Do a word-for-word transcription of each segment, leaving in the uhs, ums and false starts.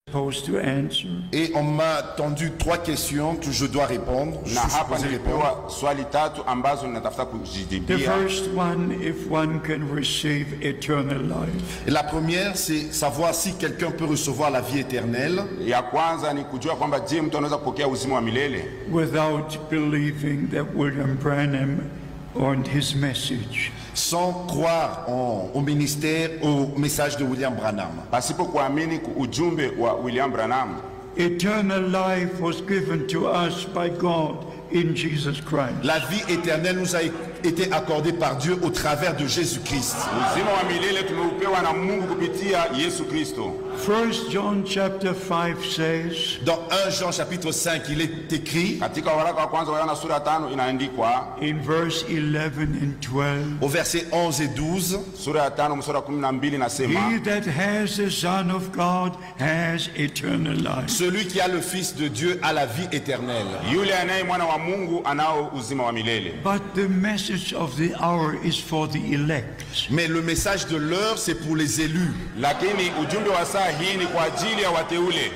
supposed to answer. Et on m'a tendu trois questions que je dois répondre. Je Na suis hapa supposé nilipewa répondre. swali tatu ambazo ninatafuta The kujibia. first one, if one can receive eternal life. Et la première, c'est savoir si quelqu'un peut recevoir la vie éternelle Ya kwanza ni kujua kwamba je, mtu anaweza kupokea uzima wa milele Without believing that William Branham on his message. sans croire en- au ministère, au message de William Branham. pasipo kuamini ku ujumbe wa William Branham. Eternal life was given to us by God in Jesus Christ. La vie éternelle nous a été accordée par Dieu au travers de Jésus-Christ. Uzima wa milele tumeupewa na Mungu kupitia Yesu Kristo. First John chapter five says, Dans un Jean chapitre cinq, il est écrit, Katika waraka wa kwanza wa Yohana sura ya tano inaandikwa, in verse eleven and twelve, au verset onze et douze, sura ya tano mstari wa kumi na mbili he nasema, that has the Son of God has eternal life. celui qui a le Fils de Dieu a la vie éternelle. yule anaye mwana wa Mungu anao uzima wa milele. But the message of the hour is for the elect. Mais le message de l'heure, c'est pour les élus. Lakini ujumbe wa saa hii ni kwa ajili ya wateule,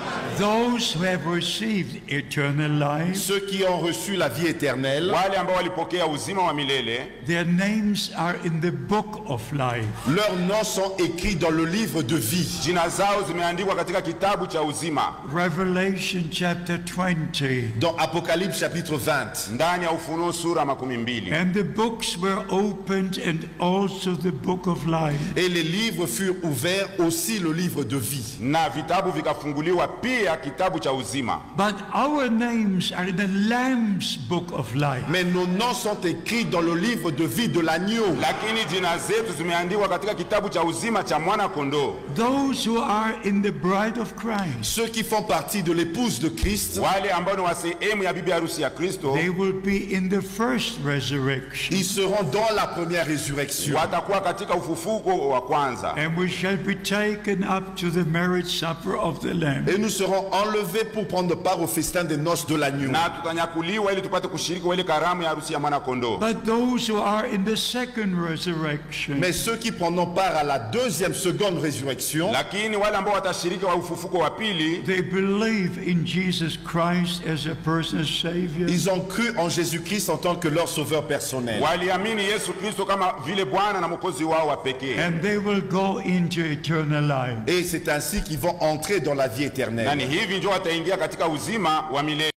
Those who have received eternal life, Ceux qui ont reçu la vie éternelle, wale ambao walipokea uzima wa milele. their names are in the book of life. leurs noms sont écrits dans le livre de vie. Jina zao zimeandikwa katika kitabu cha uzima, Revelation chapter twenty. Dans Apocalypse chapitre vingt. ndani ya Ufunuo sura makumi mbili. And the books were opened, and also the book of life. Et les livres furent ouverts, aussi le livre de vie. Na vitabu vikafunguliwa pia kitabu cha uzima. But our names are in the Lamb's book of life. Mais nos noms sont écrits dans le livre de vie de l'agneau. Lakini jina zetu zimeandikwa katika kitabu cha uzima cha mwana kondoo. Those who are in the bride of Christ, Ceux qui font partie de l'épouse de Christ, Wale ambao ni wa sehemu ya bibi harusi ya Kristo they will be in the first resurrection. ils seront dans la première résurrection. watakuwa katika ufufuko wa kwanza, And we shall be taken up to the marriage supper of the Lamb. Et nous serons enlevés pour prendre part au festin des noces de l'agneau. na tutanyakuliwa ili tupate kushiriki ile karamu ya harusi ya mwana kondoo. But those who are in the second resurrection, Mais ceux qui prendront part à la deuxième, seconde résurrection, Lakini wale ambao watashiriki wa ufufuko wa pili, they believe in Jesus Christ as a personal Savior. ils ont cru en Jésus-Christ en tant que leur sauveur personnel. waliamini Yesu Kristo kama vile Bwana na Mwokozi wao wa pekee, And they will go into eternal life. Et c'est ainsi qu'ils vont entrer dans la vie na éternelle. ni hivi ndio wataingia katika uzima wa milele.